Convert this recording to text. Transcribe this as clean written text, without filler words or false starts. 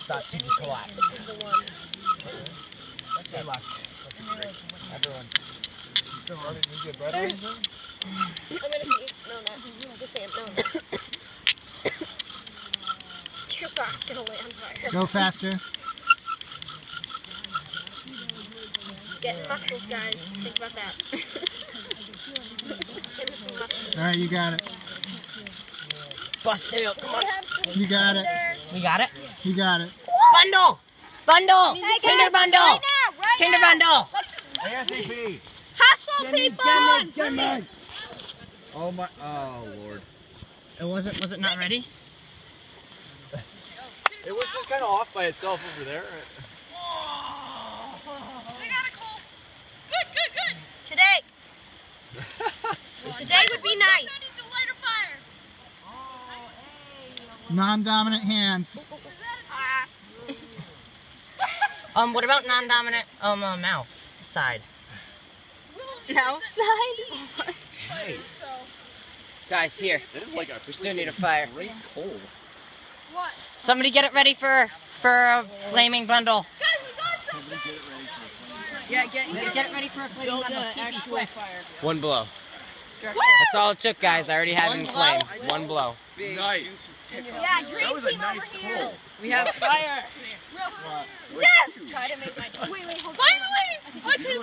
stop to collapse. Good luck. Everyone. You get bread or anything? I'm gonna see. No, not the sand. No. Your sock's gonna lay on fire. Go faster. Getting muscles, guys. Think about that. Getting some muscles. Alright, you got it. Bust it up. Come on. You got it. We got it? You got it. Bundle! Bundle! Hey, Tinder bundle! Right now, right Tinder now. bundle! ASAP! Hustle, people! Oh my, oh Lord. Was it not ready? It was just kind of off by itself over there. They got it, Cole. Good. Today would be nice. Non-dominant hands. What about non-dominant mouth side? Mouth side? Nice. Guys, here. It is like a We still need a fire. great coal. What? Somebody get it ready for a flaming bundle. Yeah, Get it ready for a flaming bundle. actual fire. One blow. That's all it took, guys. I already had it in flame. One blow. Nice. Yeah, dream That was a team nice over here. coal. We have fire. Yes! Try to make my... Wait, hold on. Finally!